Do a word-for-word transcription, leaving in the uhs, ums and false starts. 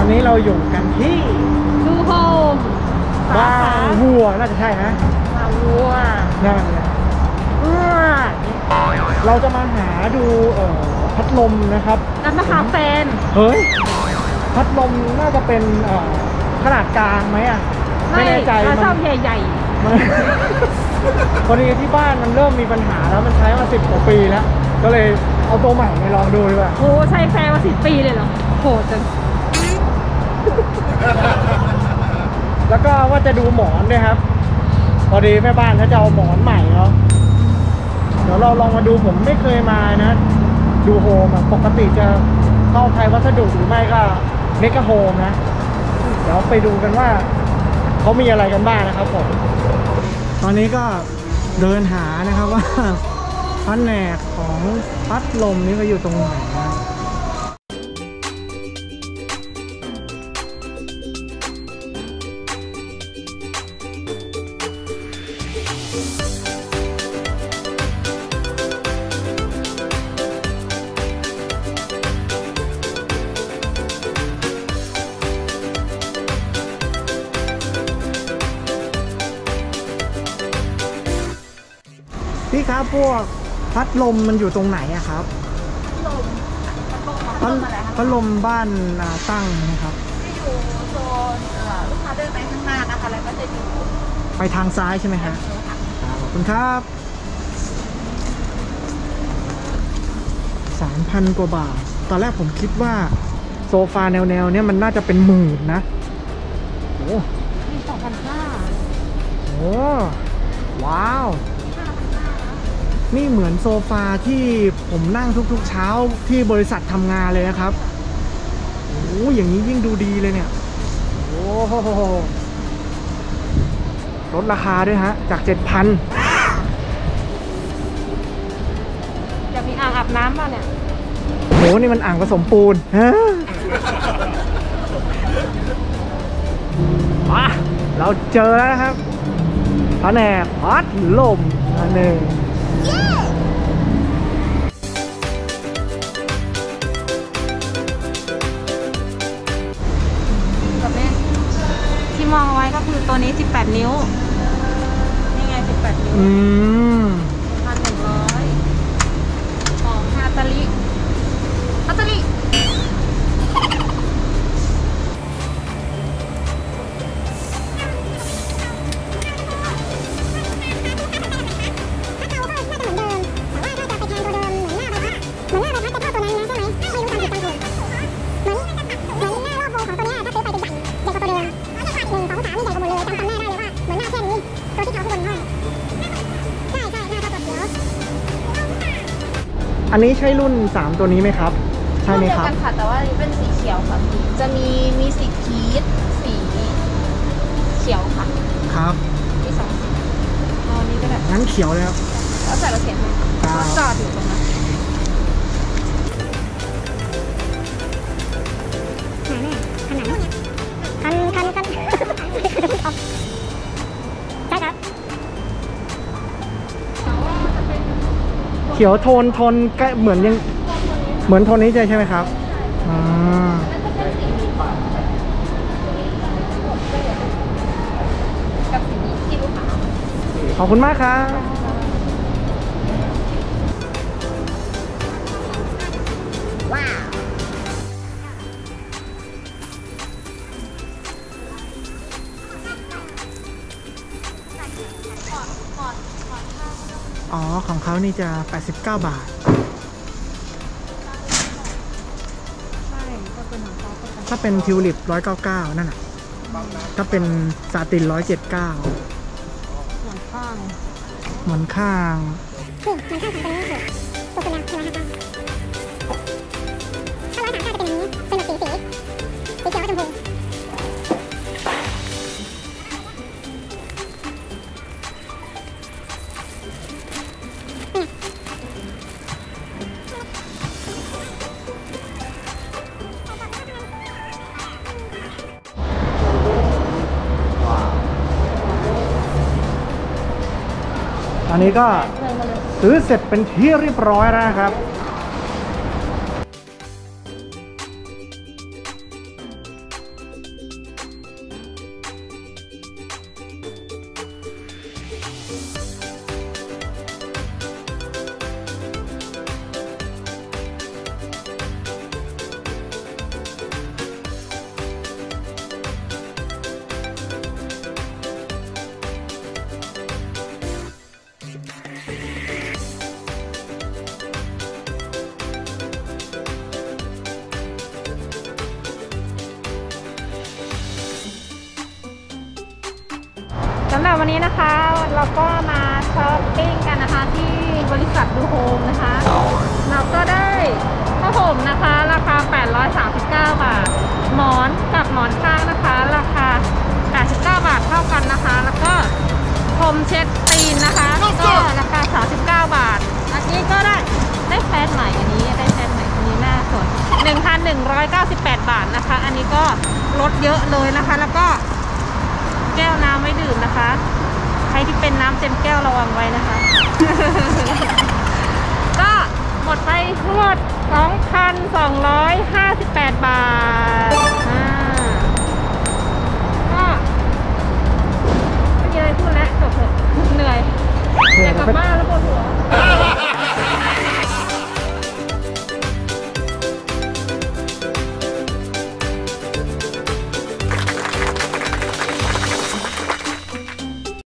นี้เราอยู่กันที่ดูโฮมบางวัวน่าจะใช่นะบางวัวนั่นแหละเราจะมาหาดูเอ่อพัดลมนะครับกันมาหาแฟนเฮ้ยพัดลมน่าจะเป็นเอ่อขนาดกลางไหมอ่ะไม่แน่ใจมันชอบใหญ่ๆพอดีที่บ้านมันเริ่มมีปัญหาแล้วมันใช้มาสิบกว่าปีแล้วก็เลยเอาตัวใหม่ไปลองดูดีกว่าโอ้ใช้แฟนมาสิบปีเลยเหรอโหดจังแล้วก็ว่าจะดูหมอนด้วยครับพอดีแม่บ้านเขาจะเอาหมอนใหม่เนาะเดี๋ยวเราลองมาดูผมไม่เคยมานะดูโฮมปกติจะเข้าไทยวัสดุหรือไม่ก็เมกะโฮมนะเดี๋ยวไปดูกันว่าเขามีอะไรกันบ้างนะครับผมตอนนี้ก็เดินหานะครับว่าแผนกของพัดลมนี้ก็อยู่ตรงไหนนะพี่ครับพวกพัดลมมันอยู่ตรงไหนอะครับพัดลมพัดลมบ้านตั้งนะครับจะอยู่โซนลูกค้าเดินไปข้างหน้านะคะแล้วก็จะอยู่ไปทางซ้ายใช่ไหมครับขอบคุณครับสามพันกว่าบาทตอนแรกผมคิดว่าโซฟาแนวๆเนี้ยมันน่าจะเป็นหมื่นนะโอ้มีสองพันห้าโอ้ว้าวนี่เหมือนโซฟาที่ผมนั่งทุกๆเช้าที่บริษัททำงานเลยนะครับโอ้อย่างนี้ยิ่งดูดีเลยเนี่ยโอ้โหลดราคาด้วยฮะจาก เจ็ดพันจะมีอ่างอาบน้ำป่ะเนี่ยโหนี่มันอ่างผสมปูนฮะมาเราเจอแล้วนะครับแผนกพัดลมอันหนึ่งที่มองไว้ก็คือตัวนี้สิบแปดนิ้วนี่ไงสิบแปดนิ้วอืมพันหนึ่งร้อยของฮาตาลิฮาตาลิอันนี้ใช่รุ่นสามตัวนี้ไหมครับใช่ไหมครับรุ่นเดียวกันค่ะแต่ว่าอันนี้เป็นสีเขียวค่ะจะมีมีสีพีชสีเขียวค่ะครับมีสองสีเอาอันนี้ก็ได้งั้นเขียวเลยครับแล้วใส่เราเขียนไหมเขาจอดอยู่ตรงนั้นคันคันคันใช่ครับเขียวโทนโทนใกล้เหมือนยังเหมือนโทนนี้ใช่ไหมครับอ่ากับสีนี้ที่ลูกค้าขอบคุณมากครับว้าวอ๋อของเขานี่จะแปดสิบเก้าบาทถ้าเป็นทิวลิปหนึ่งร้อยเก้าสิบเก้านั่นน่ะถ้าเป็นซาตินหนึ่งร้อยเจ็ดสิบเก้าเหมือนข้างเหมือนข้างคือเหมือนข้างของตัวนี้คือตัวเป็นแนวใช่ไหมครับถ้าร้อยสามเก้าจะเป็นอย่างนี้เป็นแบบสีสีสีเขียวกับชมพูอันนี้ก็ซื้อเสร็จเป็นที่เรียบร้อยแล้วนะครับอวันนี้นะคะเราก็มาช้อปปิ้งกันนะคะที่บริษัทดูโฮมนะคะเราก็ได้ผ้าห่มนะคะราคาแปดร้อยสามสิบเก้าบาทหมอนกับหมอนข้างนะคะราคาแปดสิบเก้าบาทเท่ากันนะคะแล้วก็พรมเช็ดตีนนะคะก็ราคาสามสิบเก้าบาทอันนี้ก็ได้ได้แพทใหม่อันนี้ได้แพทใหม่อันนี้หน้าสด หนึ่งพันหนึ่งร้อยเก้าสิบแปด บาทนะคะอันนี้ก็ลดเยอะเลยนะคะแล้วก็แก้วน้ำไว้ดื่มนะคะใครที่เป็นน้ำเต็มแก้วระวังไว้นะคะ ก็หมดไปทั้งหมด สองพันสองร้อยห้าสิบแปด บาท